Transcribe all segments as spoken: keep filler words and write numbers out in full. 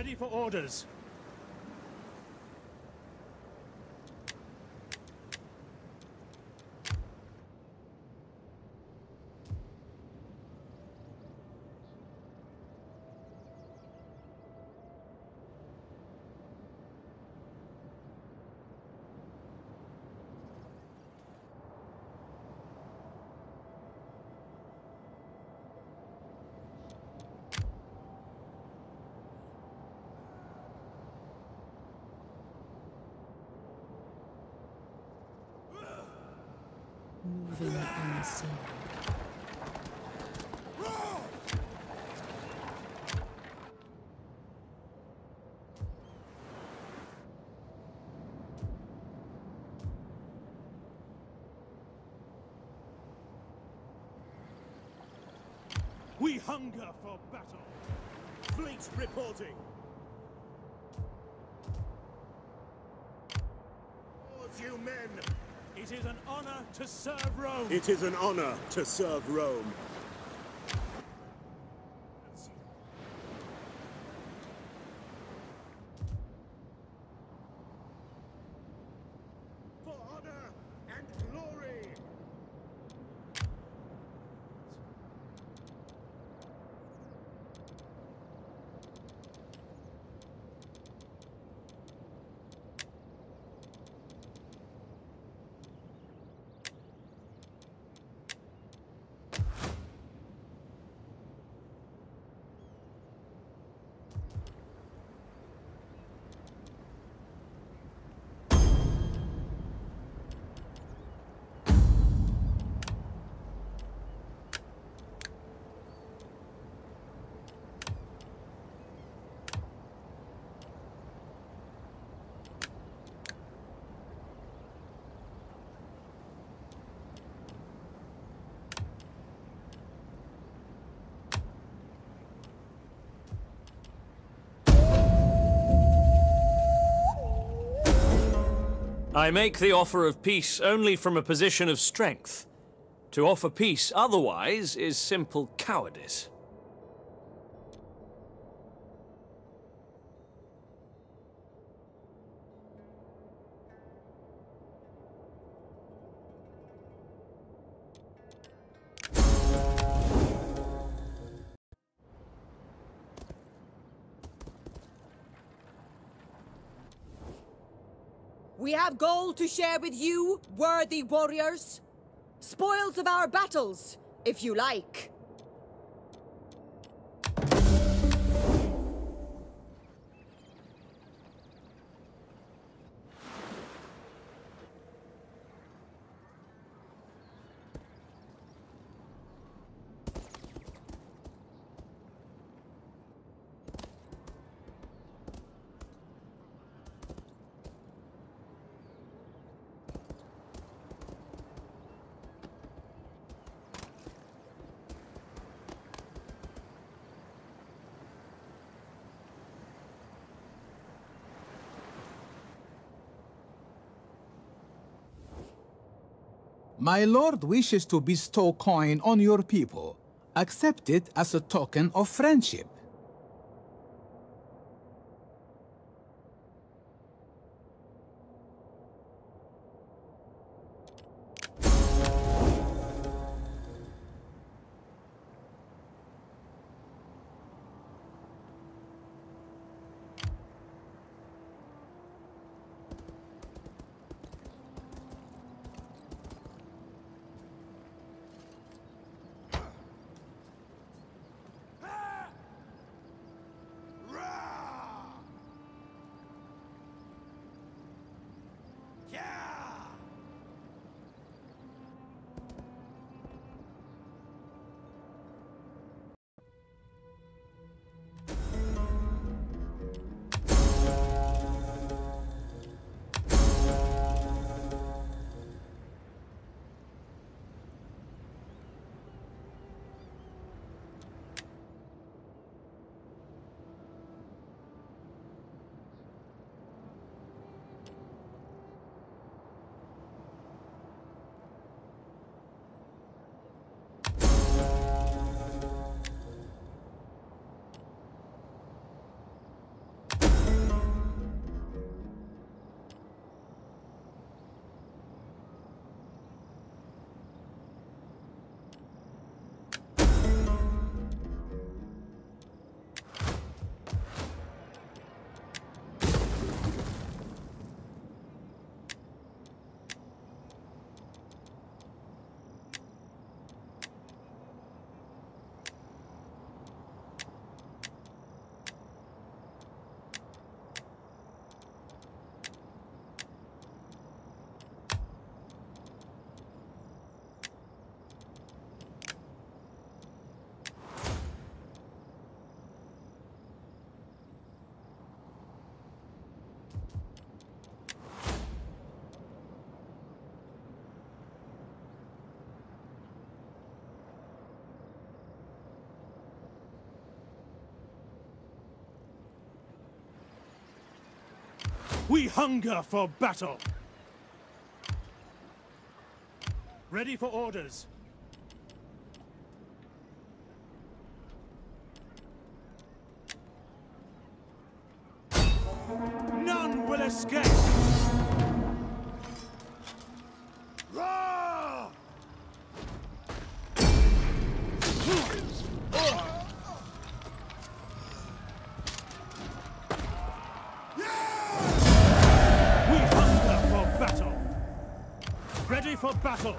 Ready for orders. Moving unseen. We hunger for battle. Fleet reporting. Towards you men. It is an honor to serve Rome. It is an honor to serve Rome. For honor and glory. I make the offer of peace only from a position of strength. To offer peace otherwise is simple cowardice. We have gold to share with you, worthy warriors. Spoils of our battles, if you like. My lord wishes to bestow coin on your people. Accept it as a token of friendship. We hunger for battle. Ready for orders. None will escape. Roar! We hunger for battle. Ready for battle.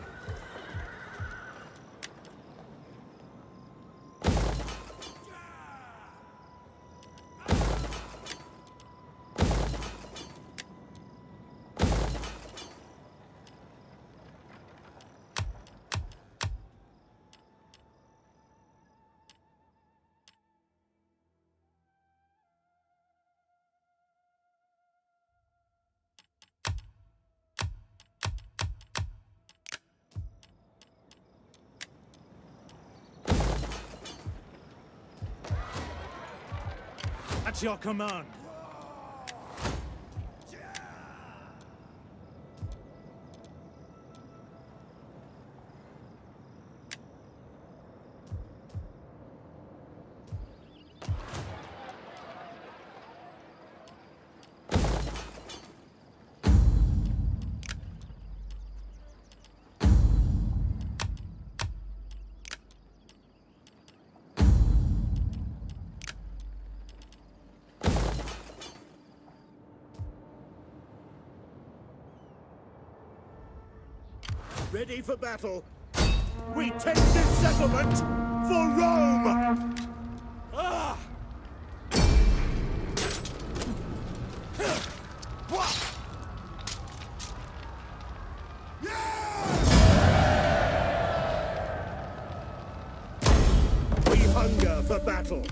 At your command. Ready for battle. We take this settlement for Rome! Ah! We hunger for battle.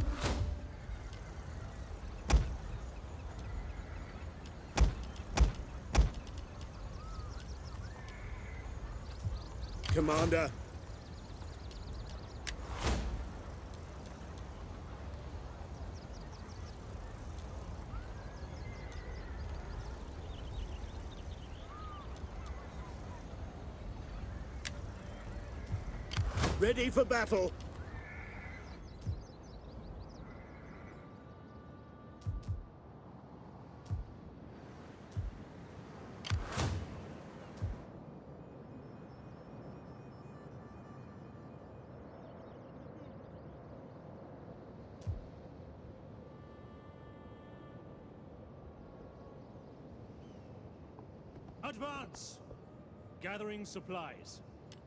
Commander. Ready for battle. Advance! Gathering supplies.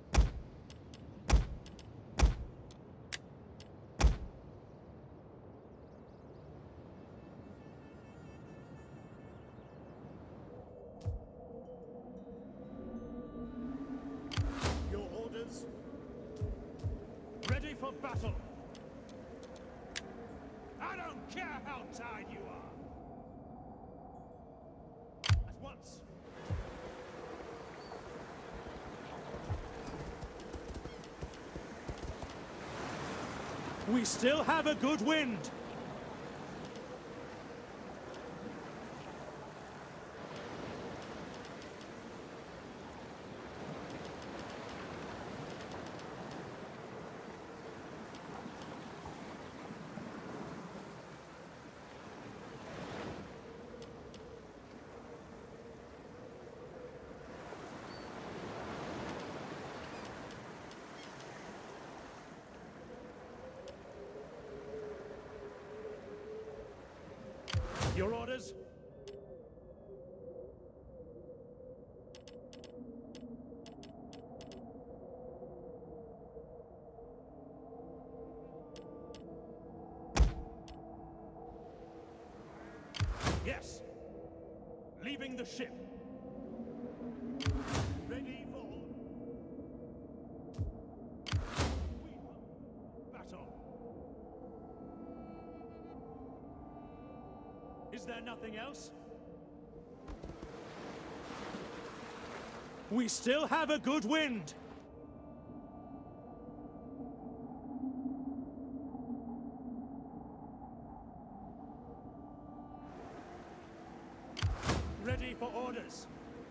Your orders? Ready for battle. I don't care how tired you are. At once. We still have a good wind. Your orders? Yes. Leaving the ship. Ready for battle. Is there nothing else? We still have a good wind. eyes.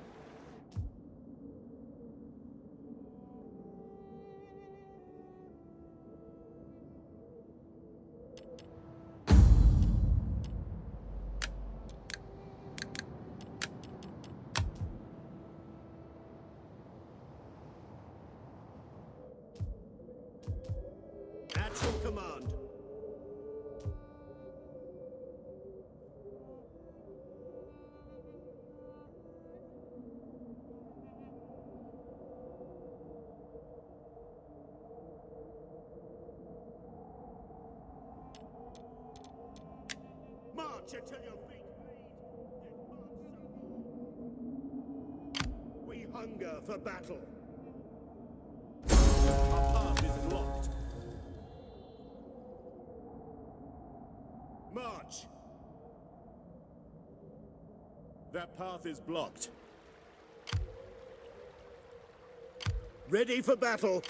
At your command. March until your feet bleed. We hunger for battle. Our path is blocked. March! That path is blocked. Ready for battle.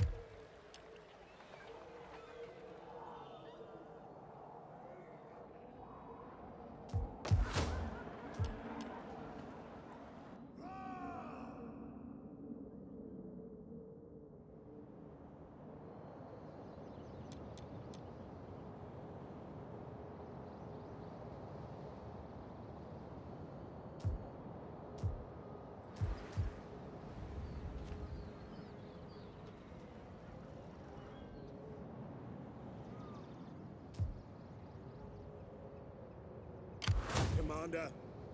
Commander.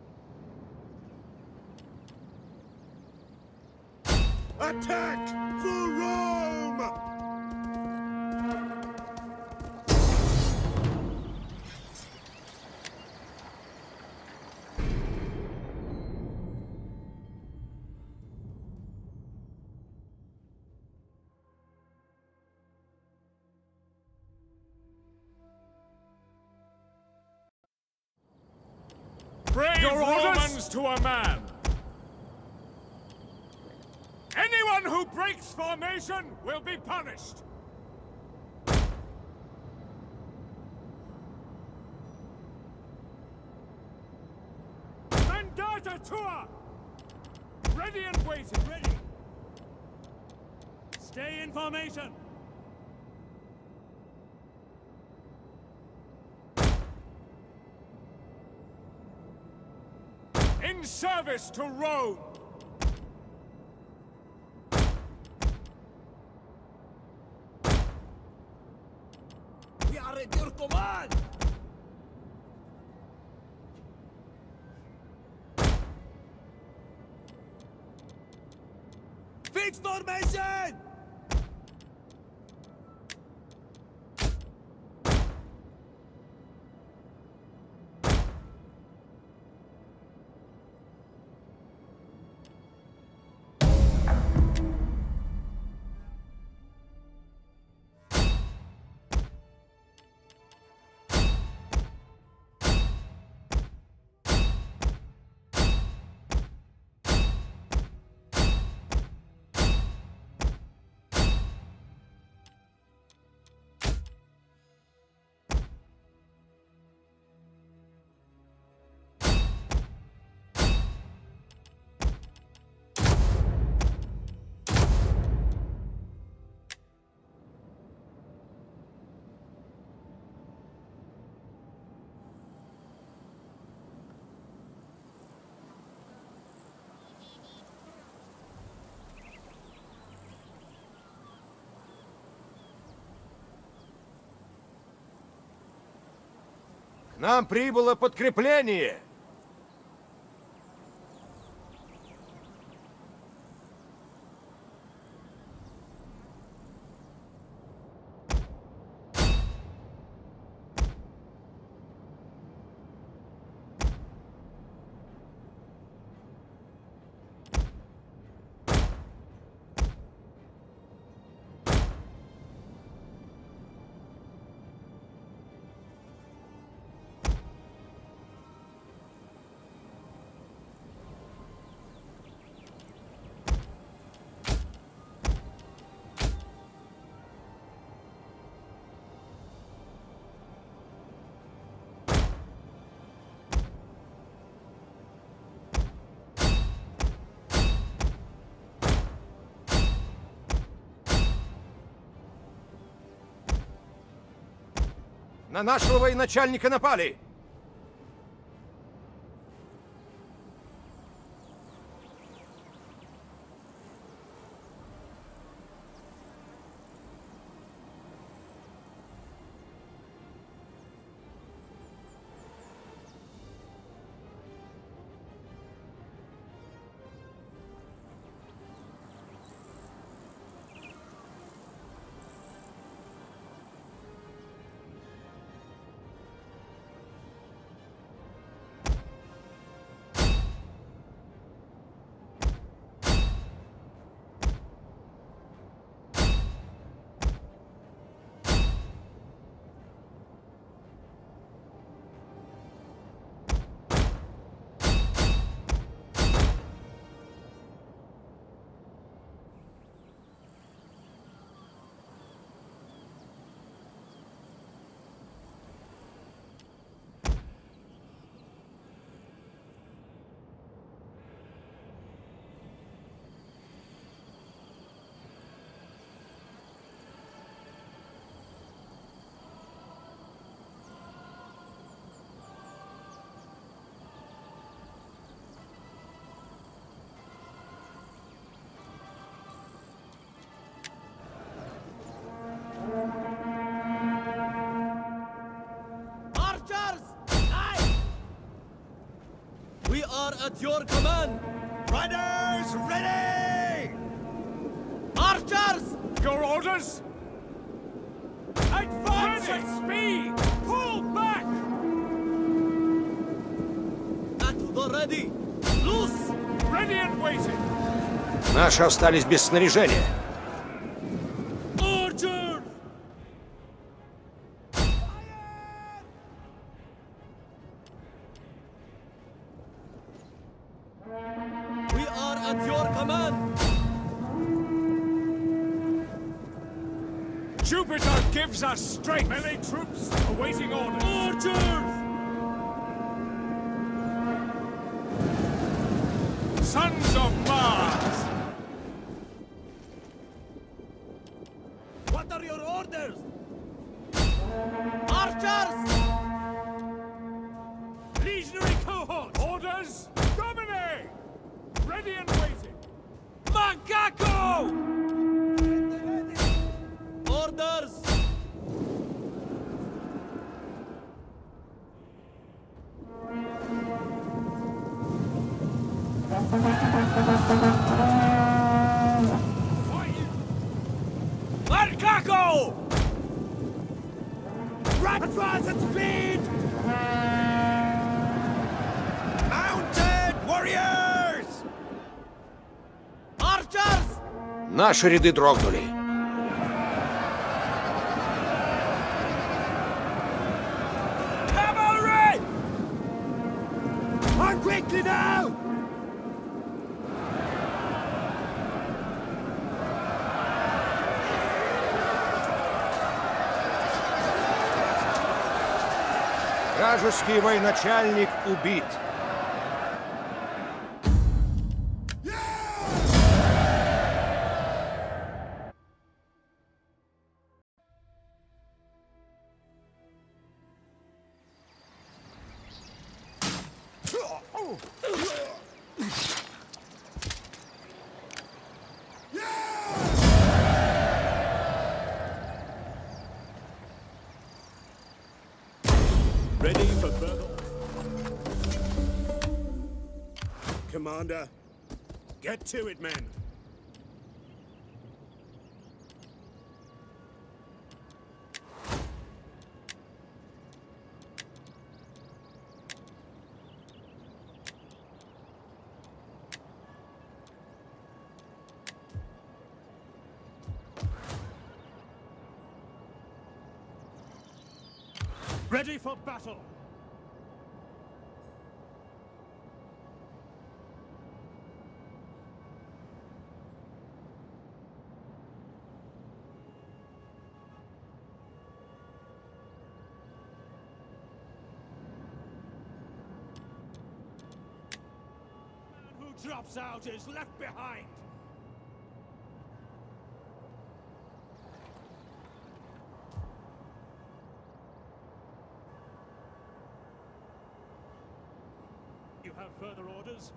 Attack for Rome! Brave Your Romans orders? to a man! Anyone who breaks formation will be punished! Mandata Tua! Ready and waiting, ready! Stay in formation! In service to Rome! We are at your command! Fix formation! К нам прибыло подкрепление! На нашего военачальника напали! At your command! Riders, ready! Archers! Your orders? Advance at speed! Pull back! At the ready! Loose! Ready and waiting! Наши остались без снаряжения. Order! We are at your command! Jupiter gives us strength! Melee troops awaiting orders! Order! Sons of Mars! What are your orders? Archers! Legionary cohort! Orders! Dominate! Ready and waiting! Macaco! Orders! Macaco! Right advance at speed! Mounted warriors! Archers! Наши ряды дрогнули. Cavalry! On quickly now! Вражеский военачальник убит. Ready for battle? Commander, get to it, men. Ready for battle! Man who drops out is left behind! have further orders?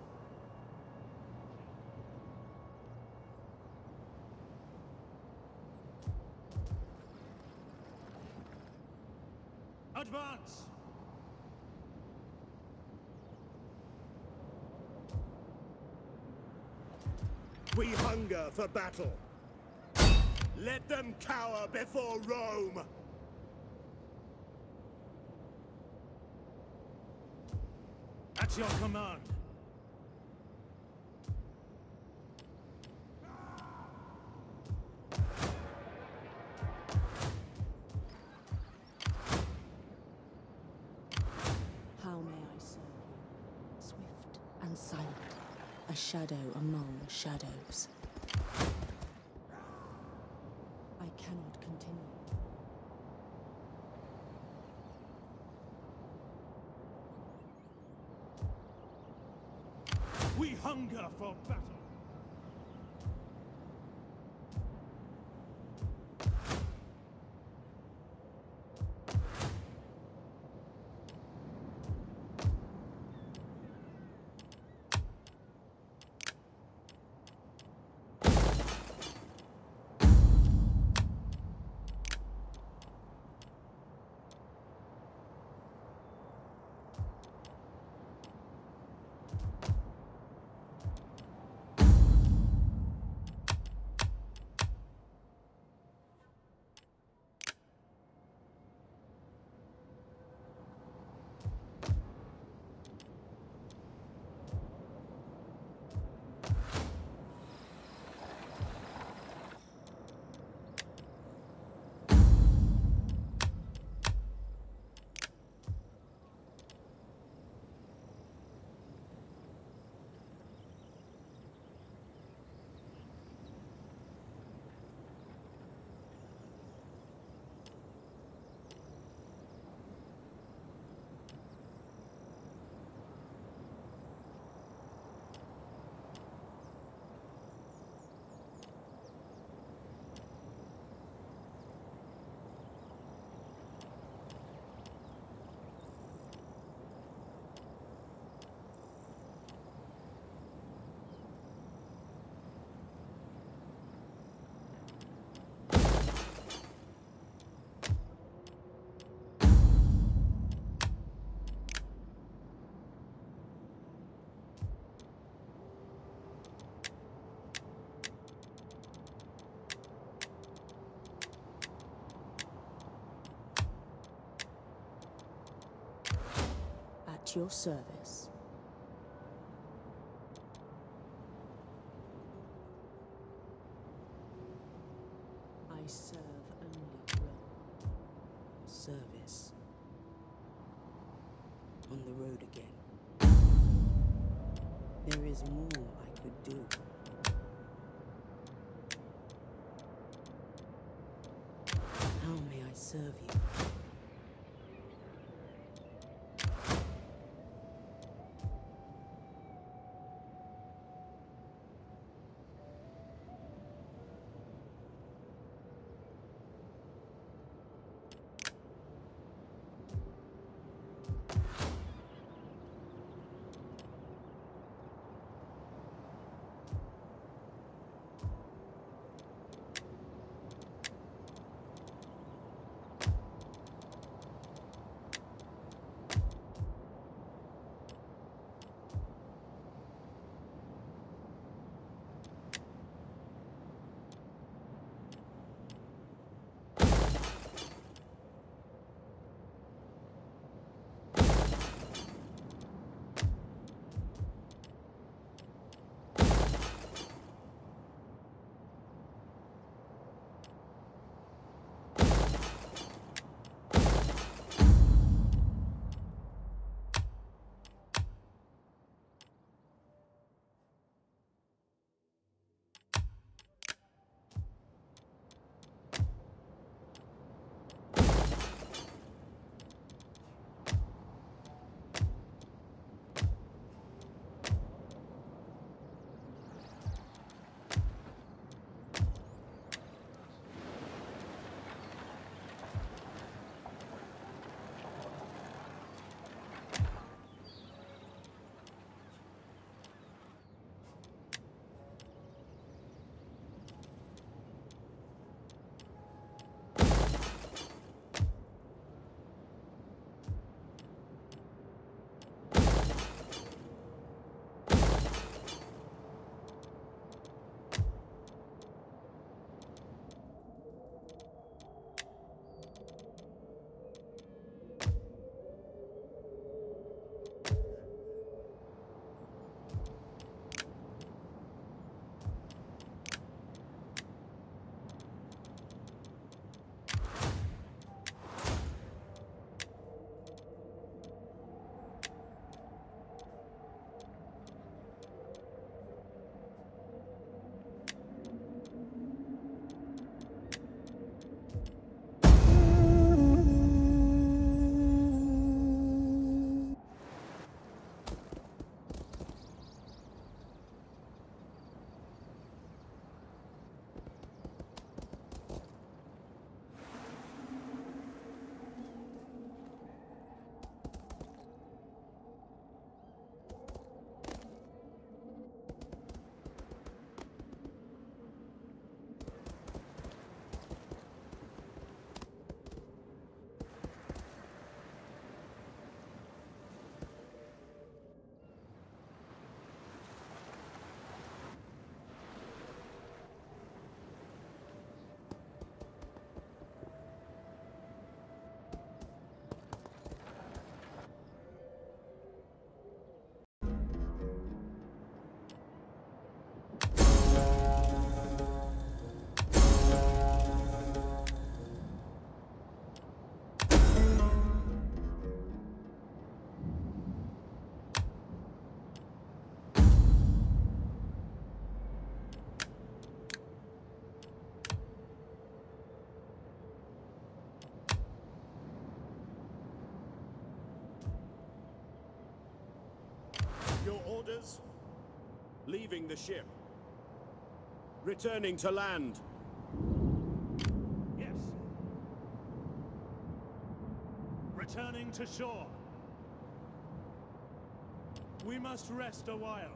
Advance! We hunger for battle. Let them cower before Rome! At your command. How may I serve you? Swift and silent, a shadow among shadows. I cannot continue. We hunger for battle. At your service. I serve only Rome. Service. On the road again. There is more I could do. How may I serve you? orders? Leaving the ship. Returning to land. Yes. Returning to shore. We must rest a while.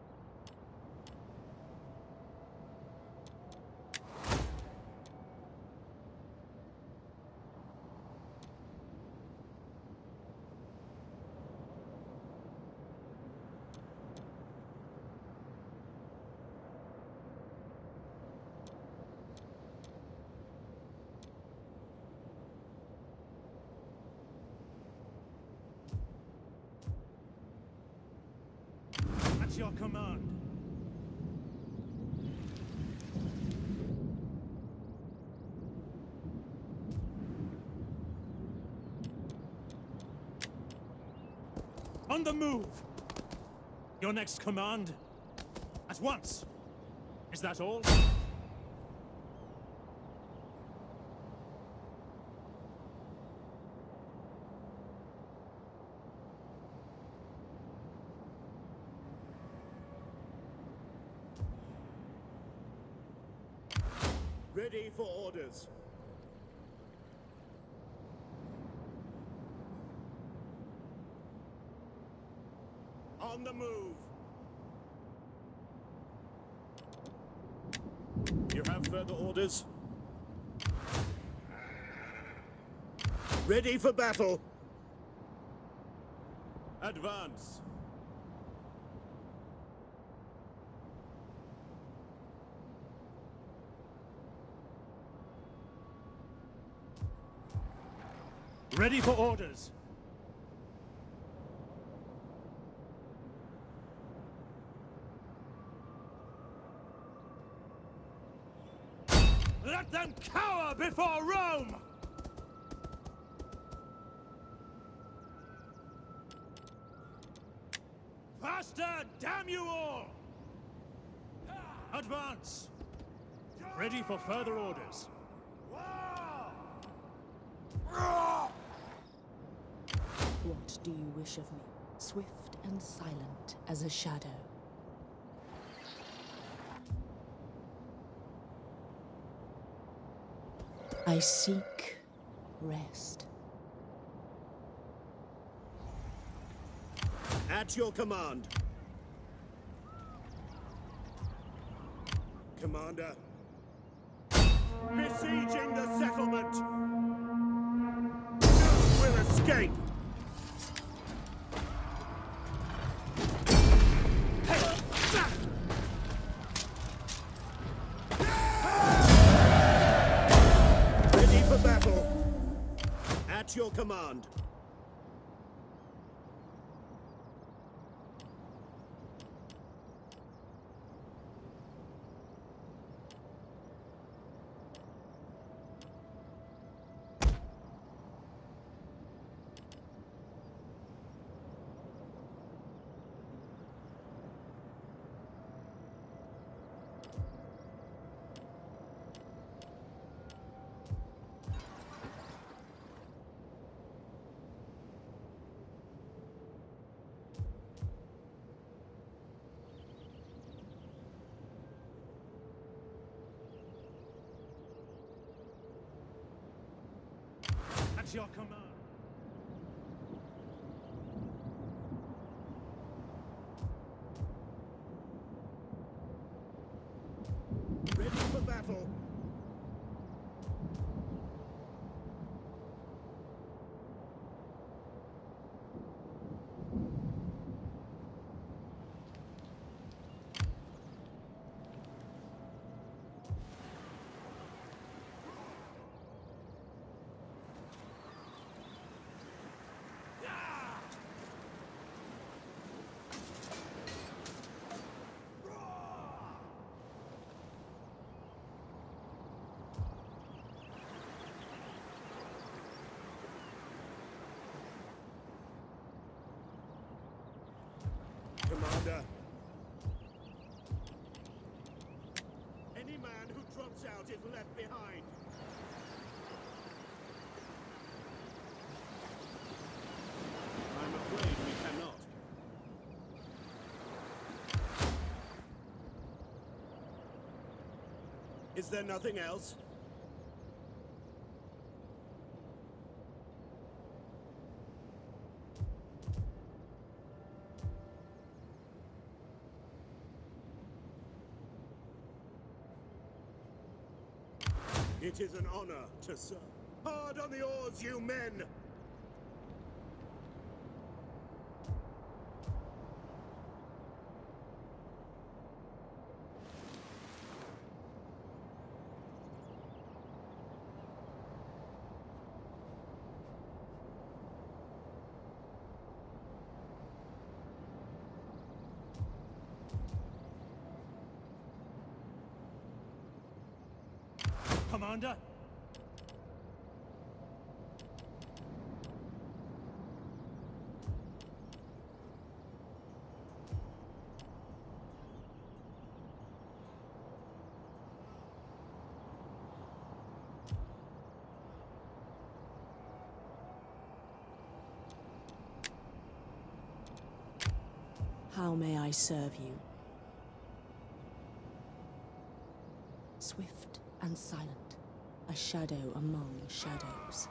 At your command. On the move! Your next command? At once! Is that all? Ready for orders. On the move. You have further orders? Ready for battle. Advance. Ready for orders. Let them cower before Rome! Faster, damn you all! Advance! Ready for further orders. What do you wish of me? Swift and silent as a shadow. I seek rest. At your command. Commander. Besieging the settlement! None will escape! Ready for battle. At your command. At your command. Ready for battle. Commander. Any man who drops out is left behind. I'm afraid we cannot. Is there nothing else? It is an honor to serve. Hard on the oars, you men! Commander? How may I serve you? Swift and silent, a shadow among shadows.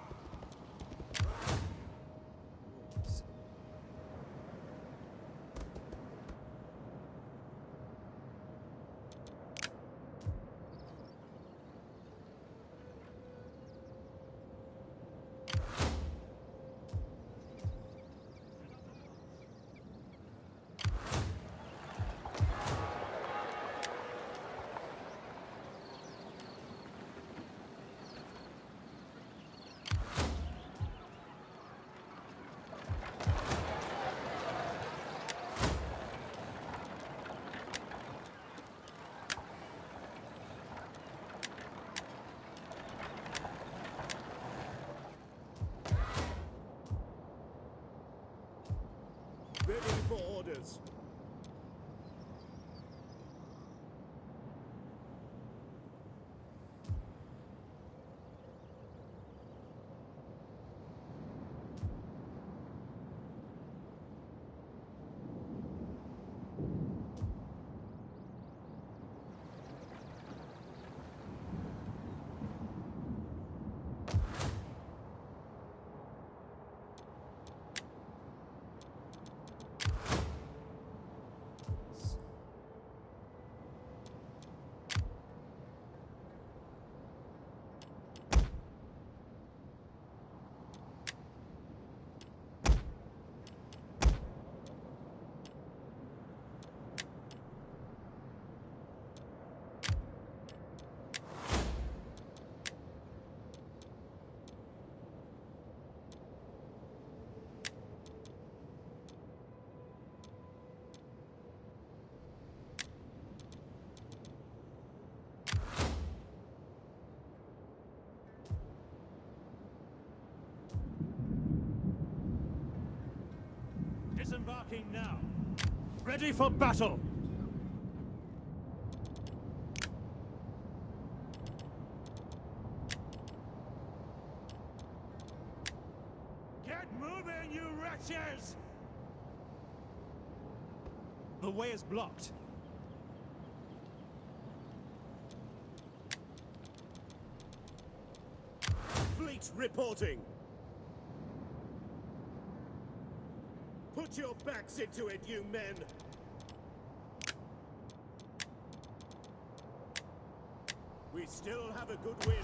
Ready for orders. Disembarking now. Ready for battle! Get moving, you wretches! The way is blocked. Fleet reporting. Put your backs into it, you men! We still have a good wind.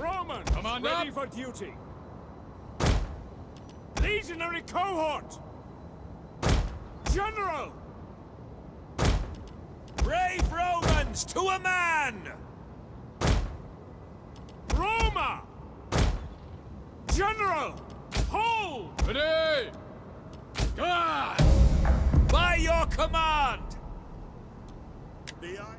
Romans, Commander. ready for duty. Legionary cohort. General. Brave Romans to a man! Roma. General. Hold. Ready! God! By your command! The eye.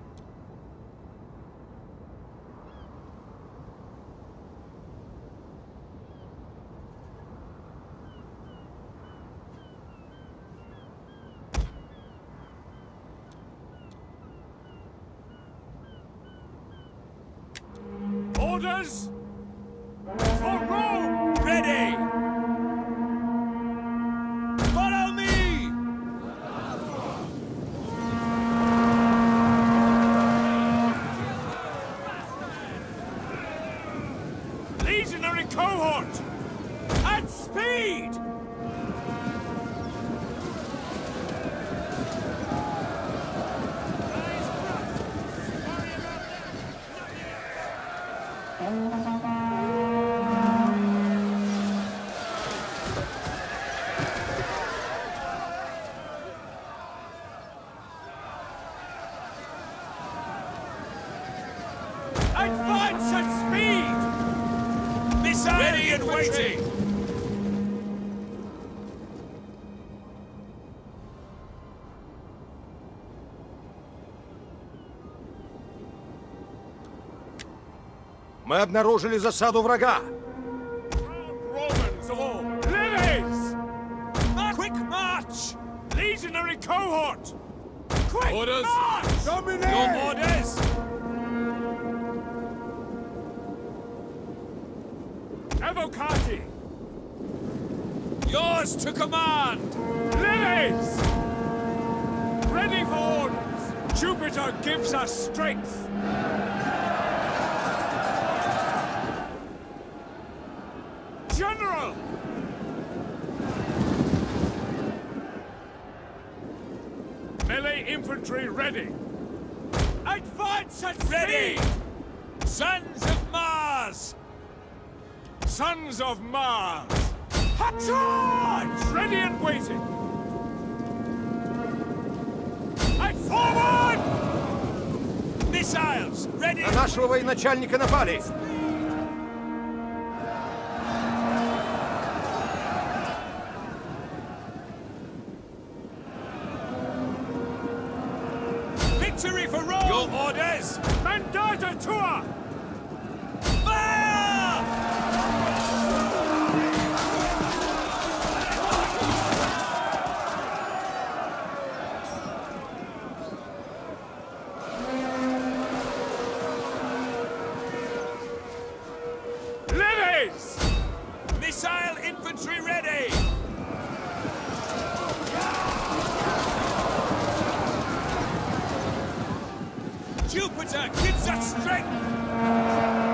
Orders for Rome! Ready! Follow me! Legionary cohort! At speed! Advance at speed! Missile ready and waiting! Мы обнаружили засаду врага. Romans all! Lilies! Quick march! Legionary cohort! Quick Orders. march! Your orders! Evocati! Yours to command! Lilies! Ready for orders! Jupiter gives us strength! General! Melee infantry ready! Advance at Ready! speed! Sons of Mars! Sons of Mars! Charge! Ready and waiting! And forward! Missiles! Ready! На нашего военачальника напали! Victory for Rome! Your orders! Mandata Tua! Fire! Lilies! Missile infantry ready! Jupiter gives us strength!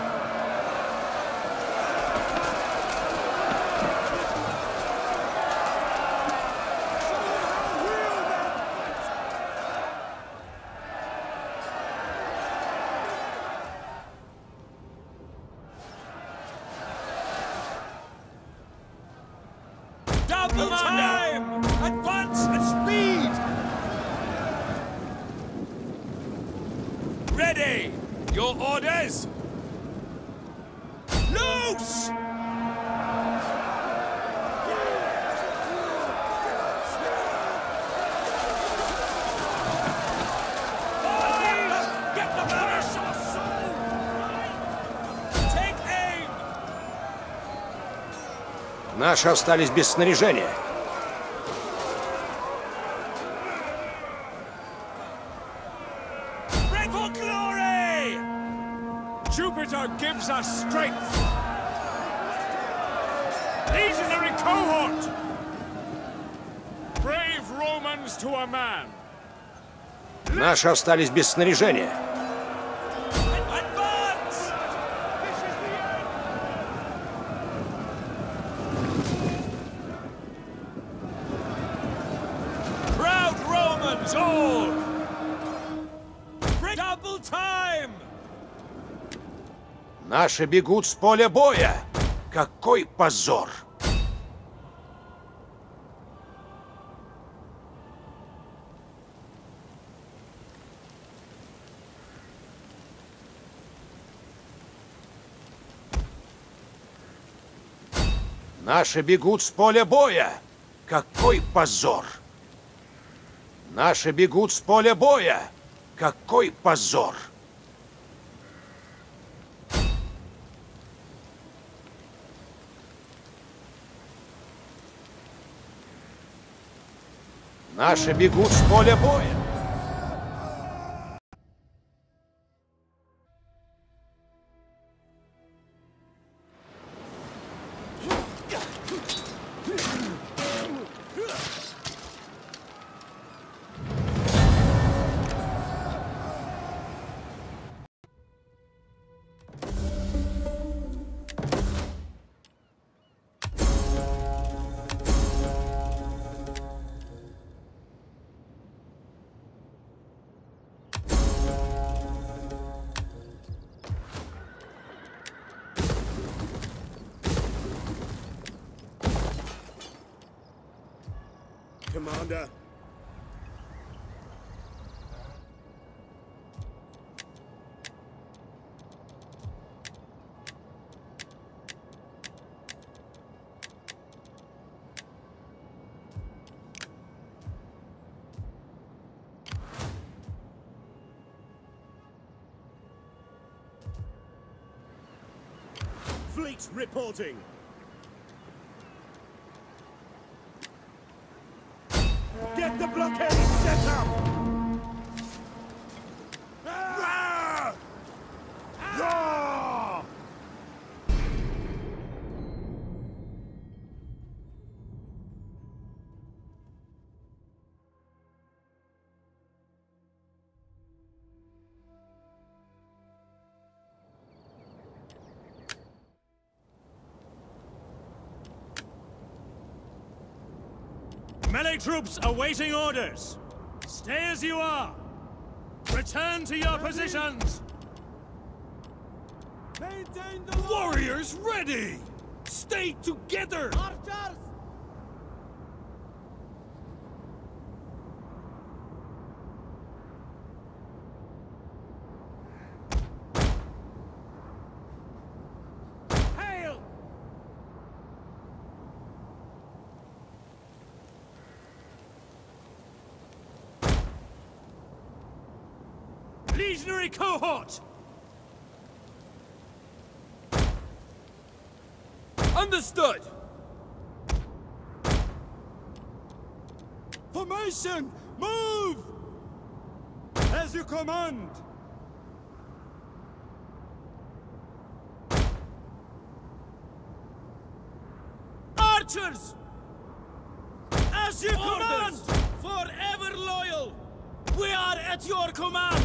Double time! Advance at speed! Ready! Your orders! Loose! Get the flash of soul! Take aim! Наши остались без снаряжения. Red for glory! Jupiter gives us strength! Legionary cohort! Brave Romans to a man! Наши остались без снаряжения. Advance! Proud Romans all! Double time! Наши бегут с поля боя. Какой позор! Наши бегут с поля боя. Какой позор! Наши бегут с поля боя. Какой позор! Наши бегут с поля боя. Commander. Fleet reporting. Get the blockade set up! Ah! Ah! Melee troops awaiting orders. Stay as you are. Return to your positions. Maintain the warriors ready! Stay together! Archers! Hail! Legionary cohort! Understood! Formation! Move! As you command! Archers! As you command! Forever loyal! We are at your command!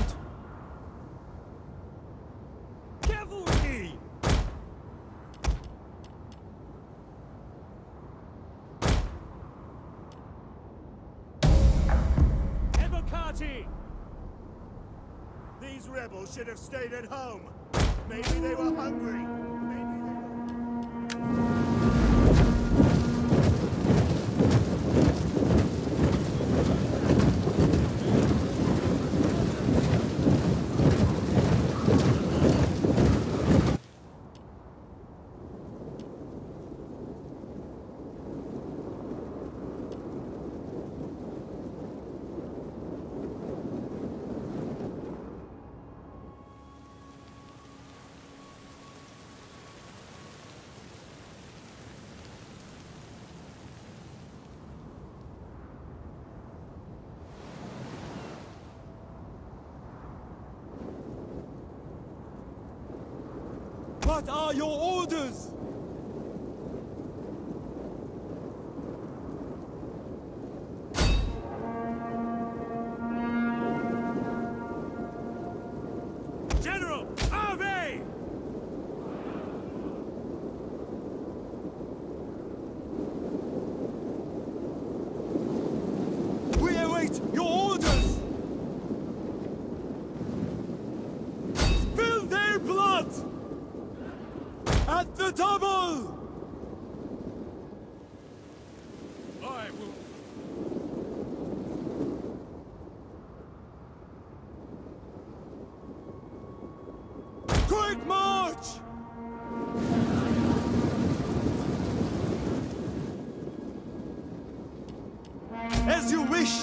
Cavalry! Evocati! These rebels should have stayed at home. Maybe they were hungry. Maybe they were... What are your orders? General, Ave! We await your orders! Spill their blood! At the double! I will. Quick march! As you wish!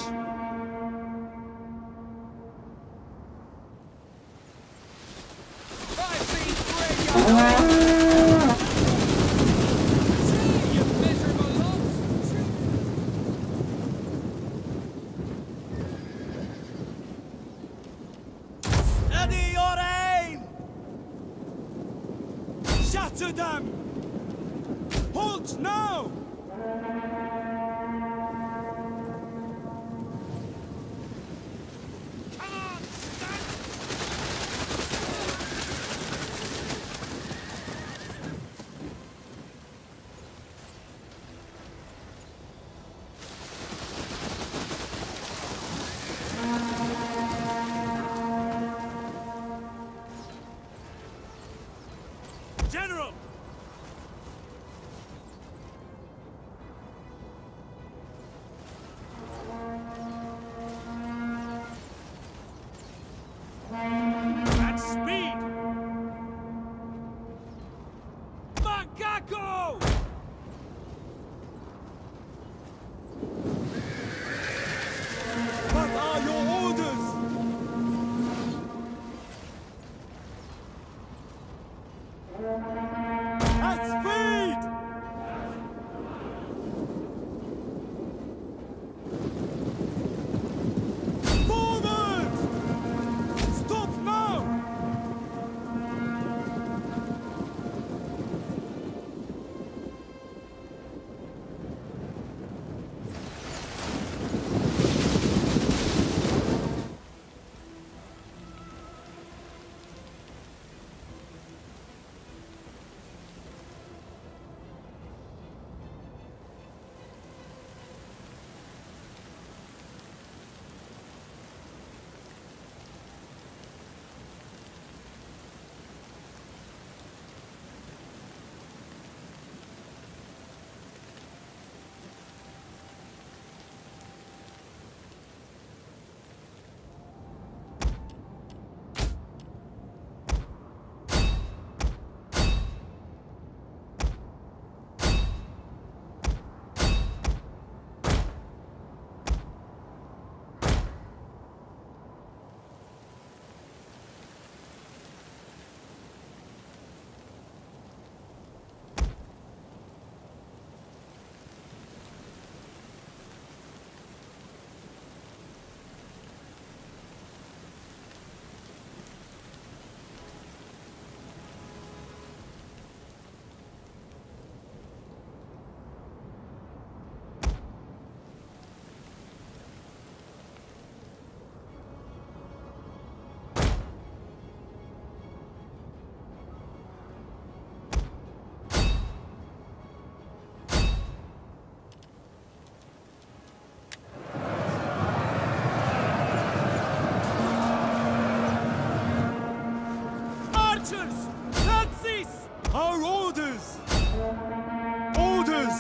Steady your aim! Shatter them! Halt now! General! At speed! Macaco! What are your orders? At speed! Forward! Stop now! Archers! Nazis! Our orders! Orders!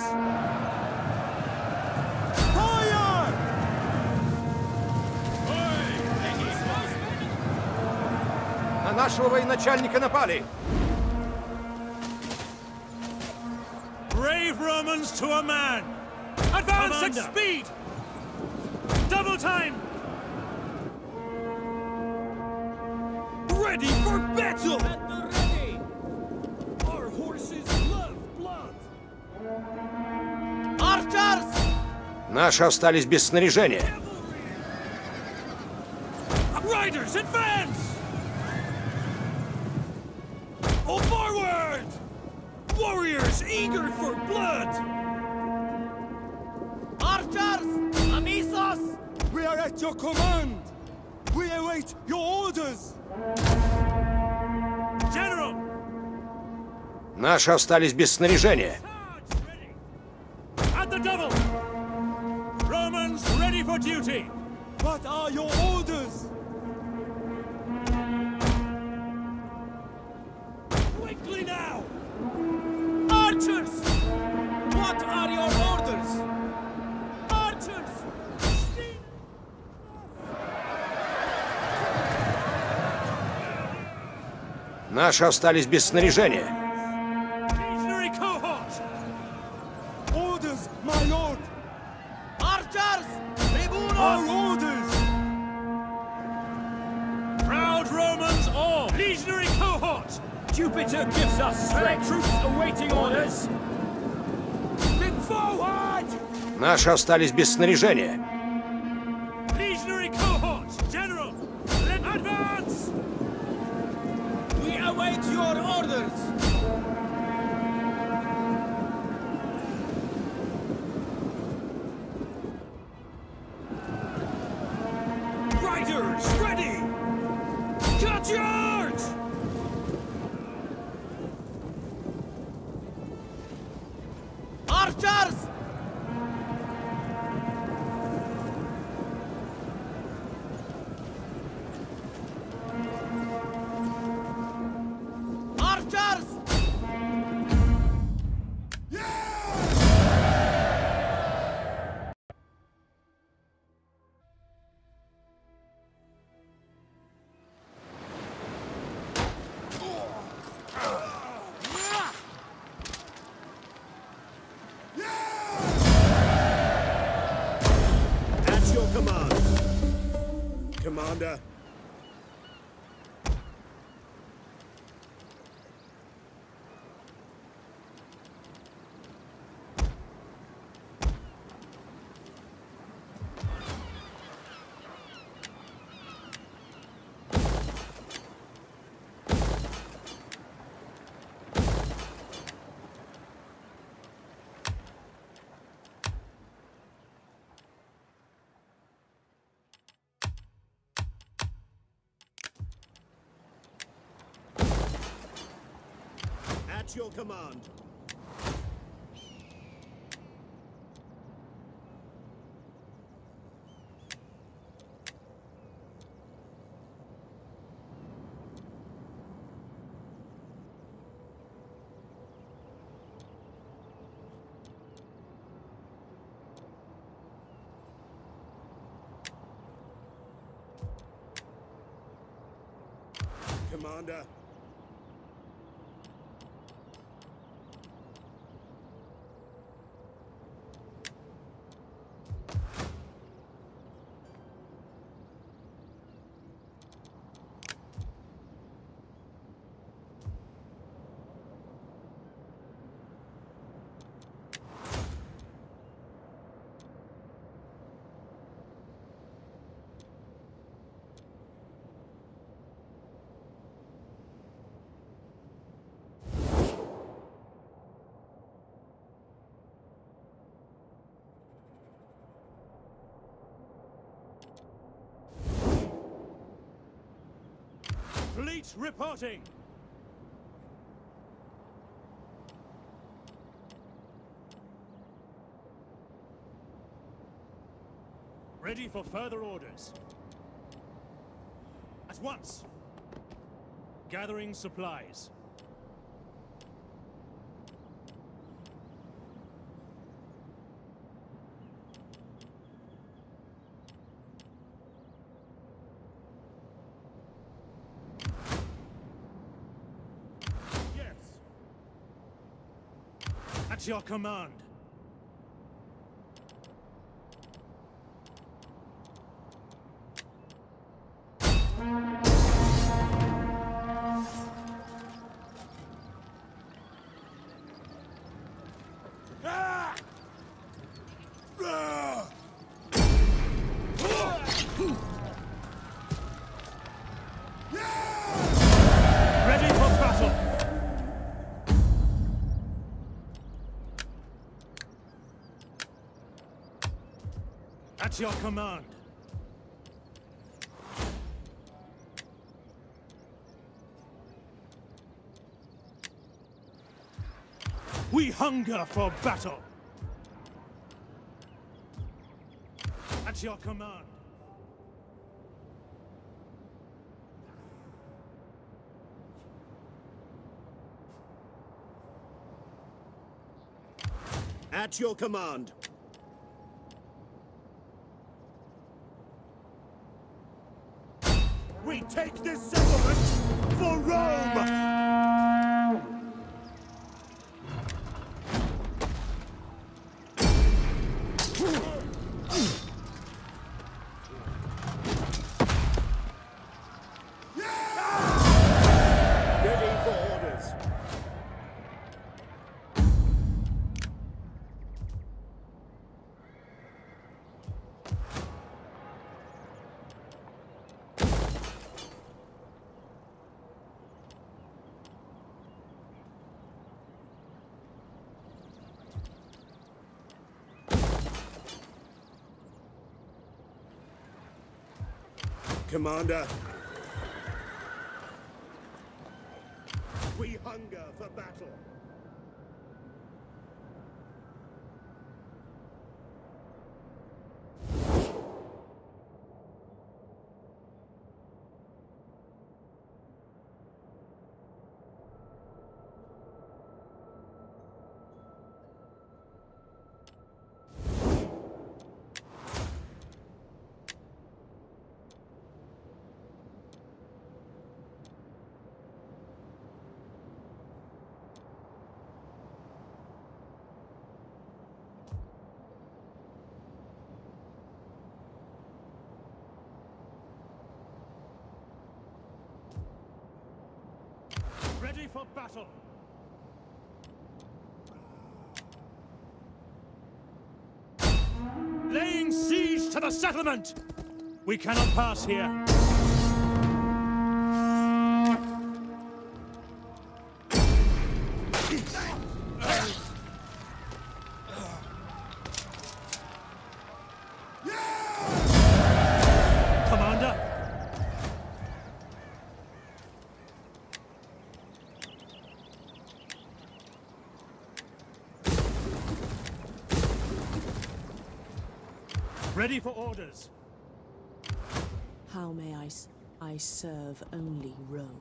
Fire! На нашего военачальника напали! Brave Romans to a man! Advance Commander. at speed! Double time! Ready for battle! At the ready! Our horses love blood! Archers! Наши остались без снаряжения. Riders, advance! Oh, forward! Warriors eager for blood! Archers! Amisos! We are at your command! We await your orders! General! Наши остались без снаряжения. Charge ready! At the double! Romans ready for duty! What are your orders? Quickly now! Наши остались без снаряжения. Legionary cohort! Orders, my lord! Archers! Tribunos! Our orders! Proud Romans all! Legionary cohort! Jupiter gives us strength. Troops awaiting orders. Big forward! Наши остались без снаряжения. Legionary cohort! General! Let advance! We await your orders. Riders, ready! Cut charge! Archers! Archers! At your command. Commander. At your command. Commander. Fleet reporting! Ready for further orders. At once! Gathering supplies. At your command. Ah! Ah! Ready for battle. At your command. We hunger for battle. At your command. At your command. We take this settlement for Rome! Commander. We hunger for battle. Ready for battle! Laying siege to the settlement! We cannot pass here. Commander! Ready for orders. How may I s- I serve only Rome.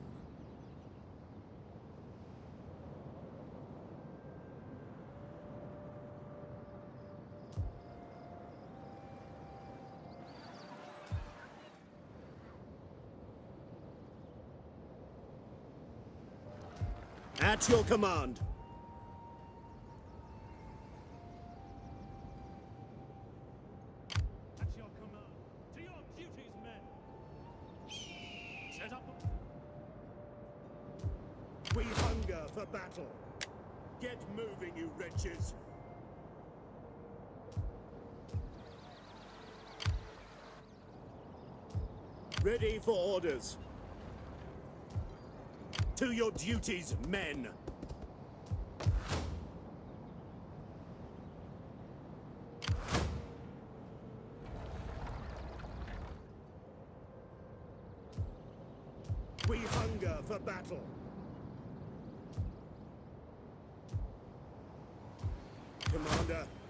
At your command. At your command. To your duties, men. Set up. We hunger for battle. Get moving, you wretches. Ready for orders. To your duties, men. We hunger for battle. Commander.